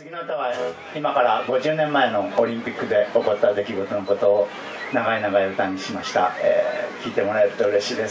次の歌は今から50年前のオリンピックで起こった出来事のことを長い長い歌にしました。聴いてもらえると嬉しいです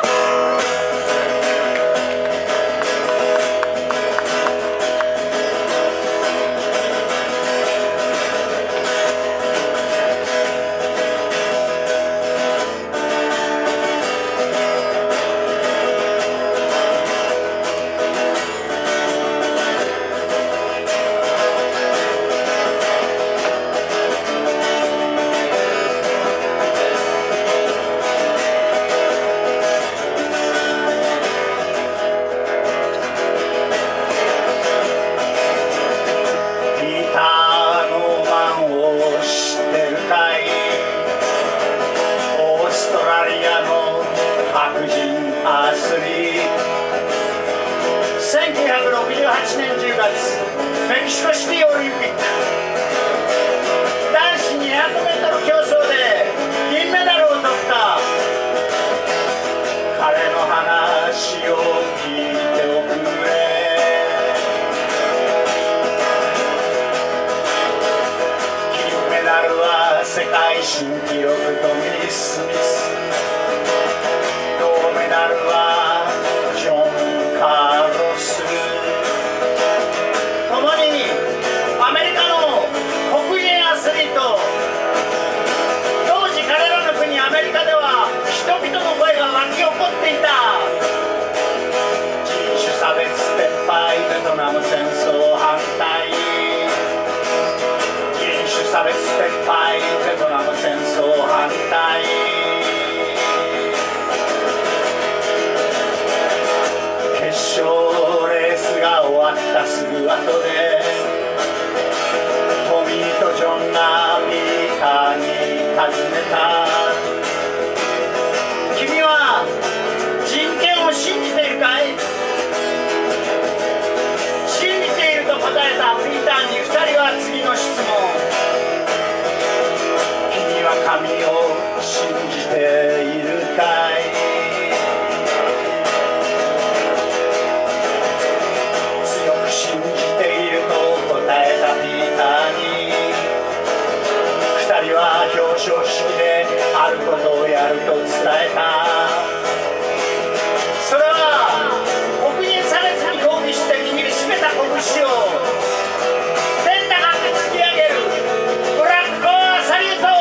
。1968年10月メキシコシティオリンピック男子 200m 競争で銀メダルを取った彼の話を聞いておくれ。金メダルは世界新記録トミー・スミス、銅メダルはジョン・カーロス、共にアメリカの黒人アスリート。当時彼らの国アメリカでは人々の声が沸き起こっていた。人種差別撤廃、ベトナム戦争反対、人種差別撤廃、ベトナム戦争反対。決勝レースが終わったすぐ後でトミーとジョンがピーターに尋ねた。君は人権を信じているかい？信じていると答えたピーターに2人は次の質問。君は神を信じているかい？信じていると答えたピーターに2人は表彰式であることをやると伝えた。それは黒人差別に抗議して握りしめた拳を天高く突き上げるブラックコアサリュート。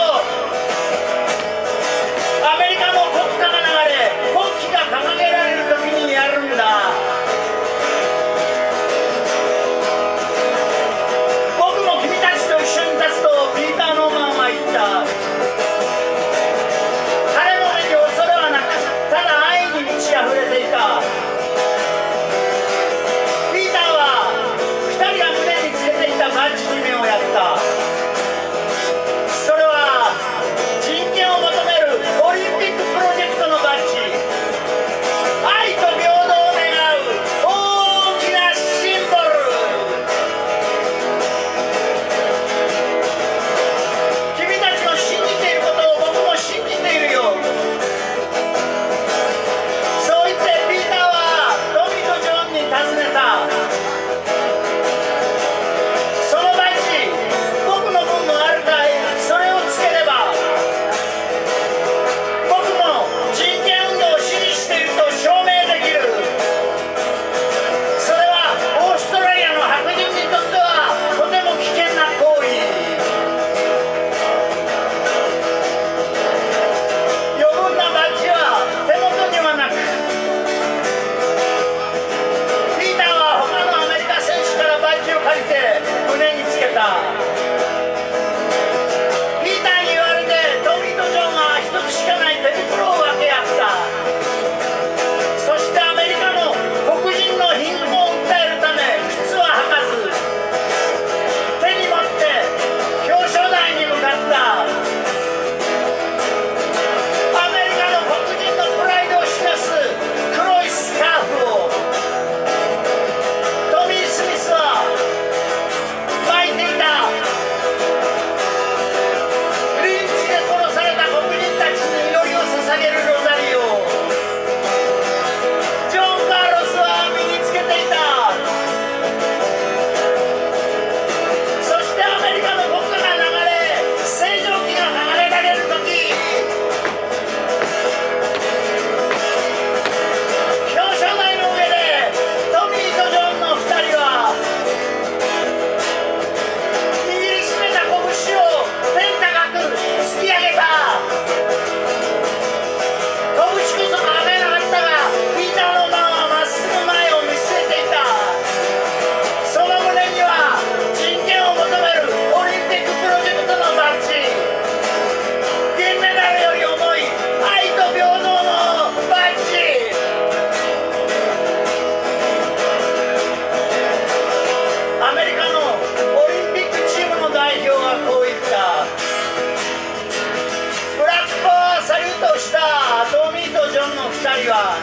アメリカの国歌が流れ国旗が掲げられる時にやるんだ。ピーター・ノーマンは言った。彼の目に恐れはカのオリンピックチームの代表がこう言った。ブラックパワーサリュートをしたトミーとジョンの2人は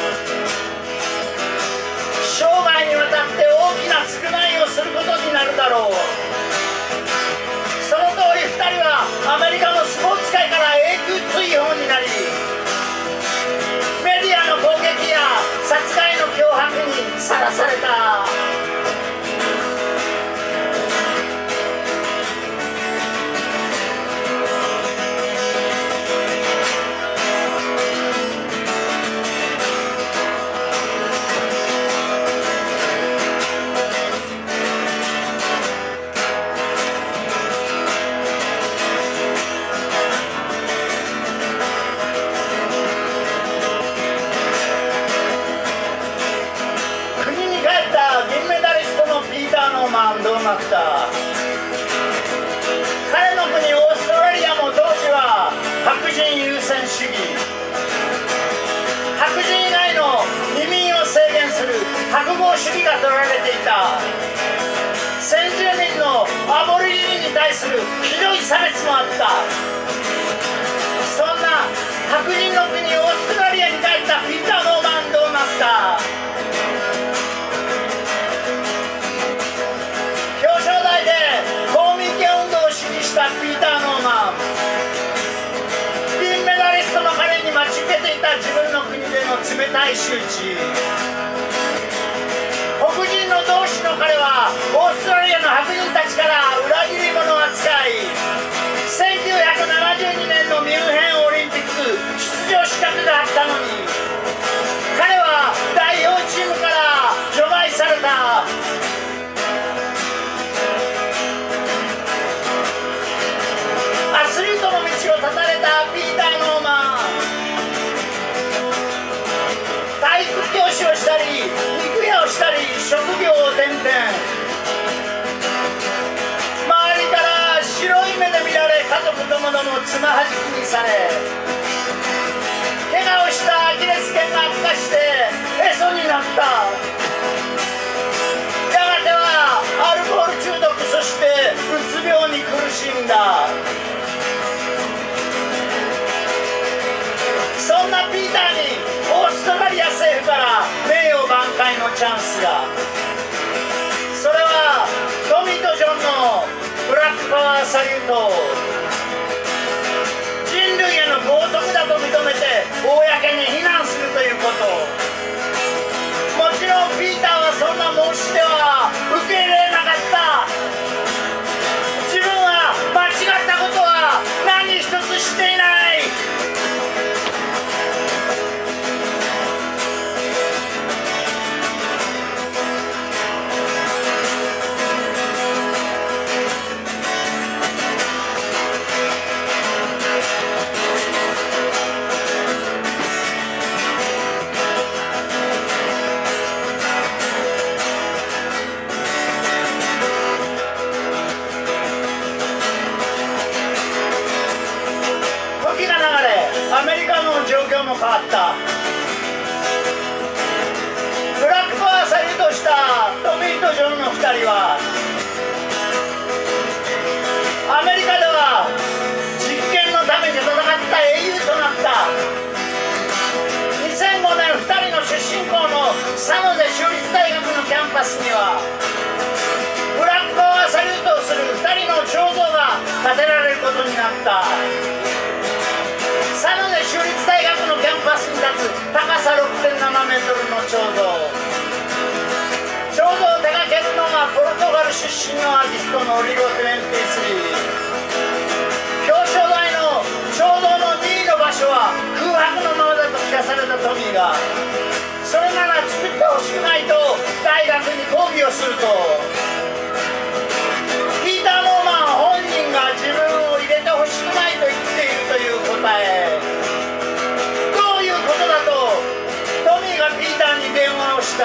生涯にわたって大きな償いをすることになるだろう。その通り2人はアメリカのスポーツ界から永久追放になり、メディアの攻撃や殺害の脅迫にさらされた。どうなった。彼の国オーストラリアも当時は白人優先主義、白人以外の移民を制限する白豪主義が取られていた。先住民のアボリジニに対するひどい差別もあった。そんな白人の国オーストラリアに帰ったピーター・ノーマン、どうなった。ピーター・ノーマン、銀メダリストの彼に待ち受けていた自分の国での冷たい仕打ち。黒人の同志の彼はオーストラリアの白人たちから裏切り者扱い。1972年のミュンヘンオリンピック出場資格があったのに、彼は代表チームから除外された。アスリートの道を断たれたピーター・ノーマン、体育教師をしたり肉屋をしたり職業を転々、周りから白い目で見られ、家族ともどもつまはじきにされ、怪我をしたアキレス腱が悪化してへそになった。やがてはアルコール中毒、そしてうつ病に苦しんだ。そんなピーターにオーストラリア政府から名誉挽回のチャンスが。それはトミーとジョンのブラックパワーサリュート。人類への冒涜だと認めて公に非難するということ。もちろんピーターはそんな申し出は受け入れなかった。自分は間違ったことは何一つしていない。アメリカの状況も変わった。ブラックパワーサリュートしたトミーとジョンの2人はアメリカでは実験のために戦った英雄となった。2005年2人の出身校のサノゼ州立大学のキャンパスにはブラックパワーサリュートをする2人の彫像が建てられることになった。サノゼ州立大学のキャンパスに立つ高さ 6.7 メートルの彫像。彫像を手掛けるのがポルトガル出身のアーティストのリゴ23。表彰台の彫像の2位の場所は空白のままだと聞かされたトミーが、それなら作ってほしくないと大学に抗議をすると、ピーター・ノーマン本人が自分を入れてほしくないと言っているという答え。どういうことだとトミーがピーターに電話をした。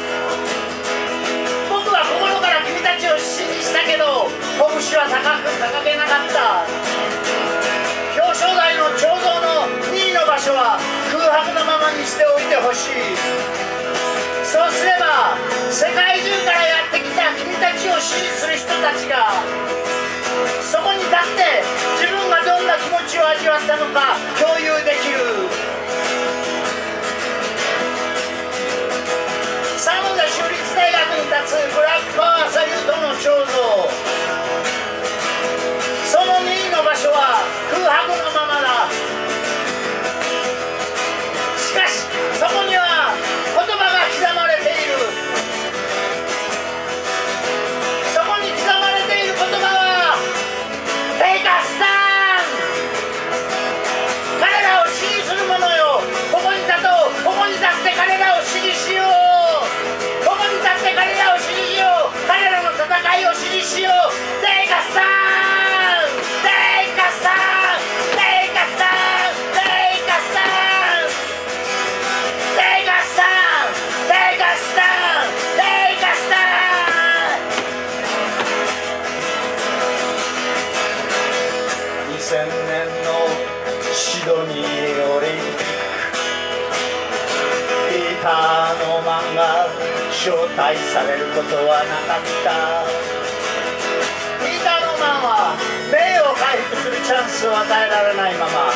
僕は心から君たちを支持したけど拳は高く掲げなかった。表彰台の彫像の2位の場所は空白のままにしておいてほしい。そうすれば世界中からやってきたた君たちを支持する人たちがそこに立って自分がどんな気持ちを味わったのか共有できる。サムダ州立大学に立つブラックパワーサリュートの彫像、その2位の場所は空白のままだ。しかしそこには言葉が刻まれている。そこに刻まれている言葉はTake a stand。 彼らを支持する者よ、ここに立とう。ここに立って彼らを支持しよう。ここに立って彼らを支持しよう。彼らの戦いを支持しよう。Take a stand。 Take a stand。 Take a stand。 Take a stand。 Take a stand。 Take a stand。 Take a stand。 2000年のシドニーオリンピック、ピーター・ノーマンが招待されることはなかった。ピーター・ノーマンは名誉を回復するチャンスを与えられないまま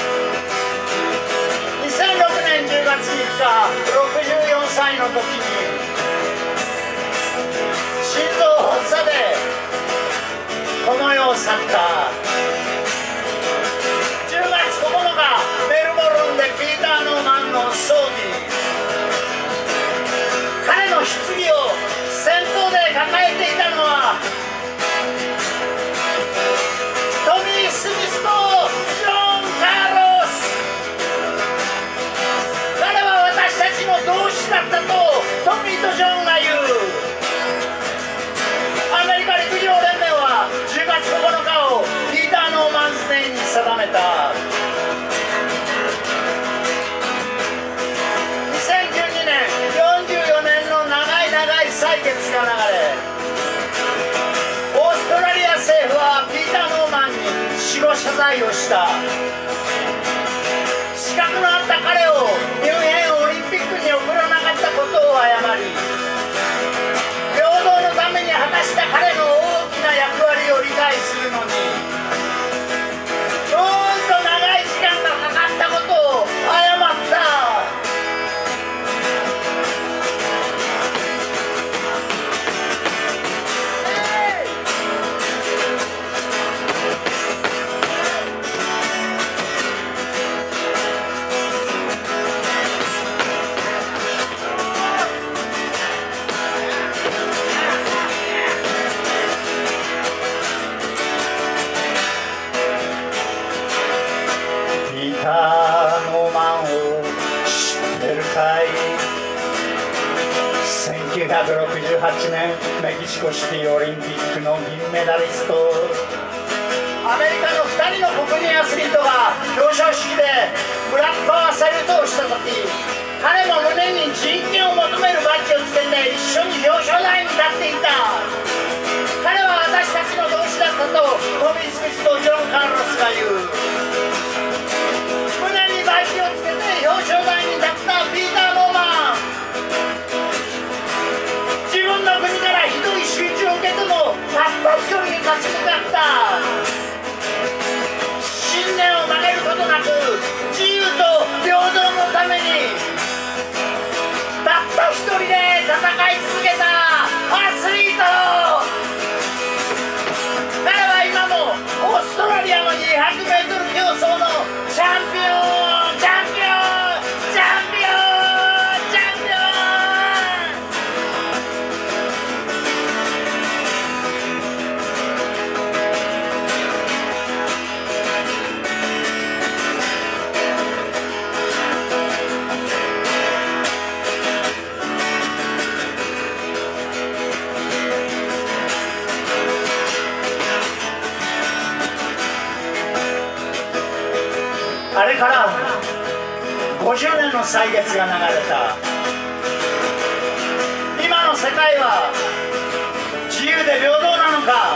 2006年10月3日64歳の時に心臓発作でこの世を去った。10月9日メルボルンでピーター・ノーマンの葬儀、彼の棺を先頭で抱えていたのはトミー・スミスとジョン・カーロス。彼は私たちの同志だったとトミーとジョンが言う。アメリカ陸上連盟は10月9日をピーター・ノーマンズデーに定めた。2012年44年の長い歳月が流れ、オーストラリア政府はピーター・ノーマンに死後謝罪をした。資格のあった彼をミュンヘンオリンピックに送らなかったことを謝り、平等のために果たした彼の大きな役割を理解するのに長い時間がかかったことを謝った。1968年メキシコシティオリンピックの銀メダリスト、アメリカの2人の黒人アスリートが表彰式でブラックパワーサリュートをした時、彼も胸に人権を求めるバッジをつけて一緒に表彰台に立っていた。彼は私たちの同志だったとトミー・スミスとジョン・カーロスが言う。胸にバッジをつけて表彰台に立ったピーター・ノーマン、自分の国からひどい仕打ちを受けてもたった一人に立ち向かった。信念を曲げることなく自由と平等のためにたった一人で戦い続けたアスリート。彼は今もオーストラリアの 200m 競争のチャンピオン。あれから50年の歳月が流れた。今の世界は自由で平等なのか。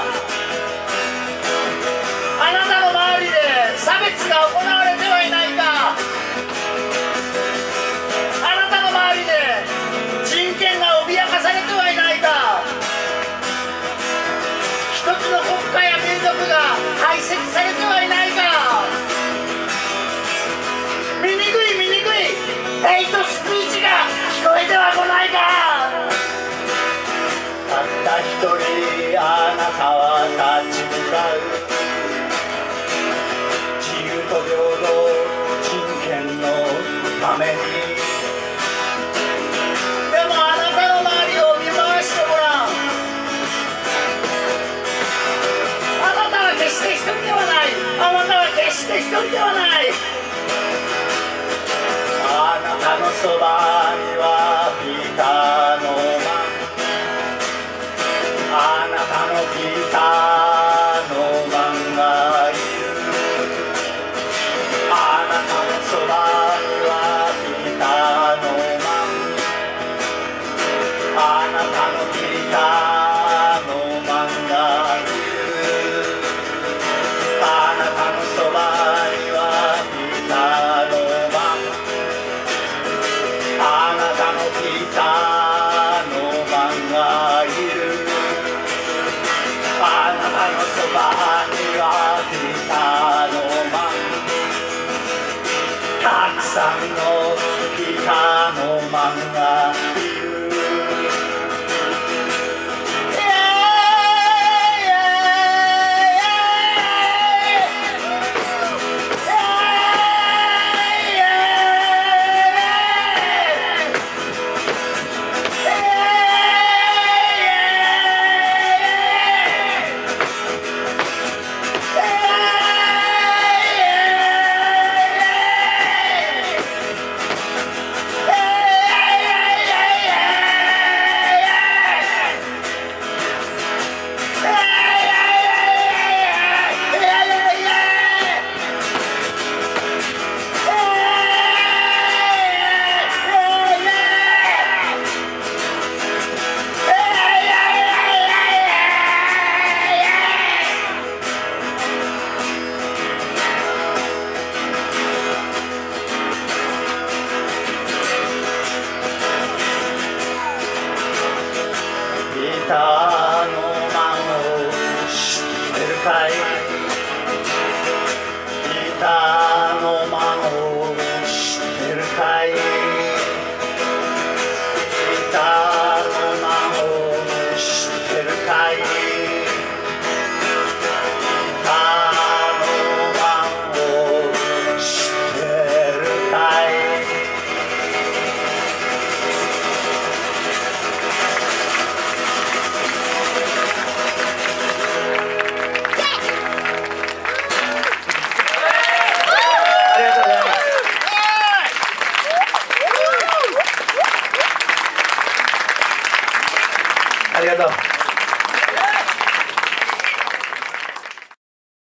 あなたの周りで差別が行われてはいないか。あなたの周りで人権が脅かされてはいないか。 つの国家や民族が排斥されてはいないか。醜いヘイトスピーチが聞こえてはこないか。たった一人あなたは立ち向かう。自由と平等人権のために。でもあなたの周りを見回してごらん。あなたは決して一人ではない。あなたは決して一人ではない。あなたのそばにはピーターのマン。あなたのピーターのマンがいる。あなたのそばにはピーターのマン。あなたのピーターのマンがいる。あなたのそばにはピーターのマン。あなたのピーターのマンがいる。あなたのそばにはピーターのマン。たくさんのピーターのマンがいる。ピーターのマンを知ってるかい。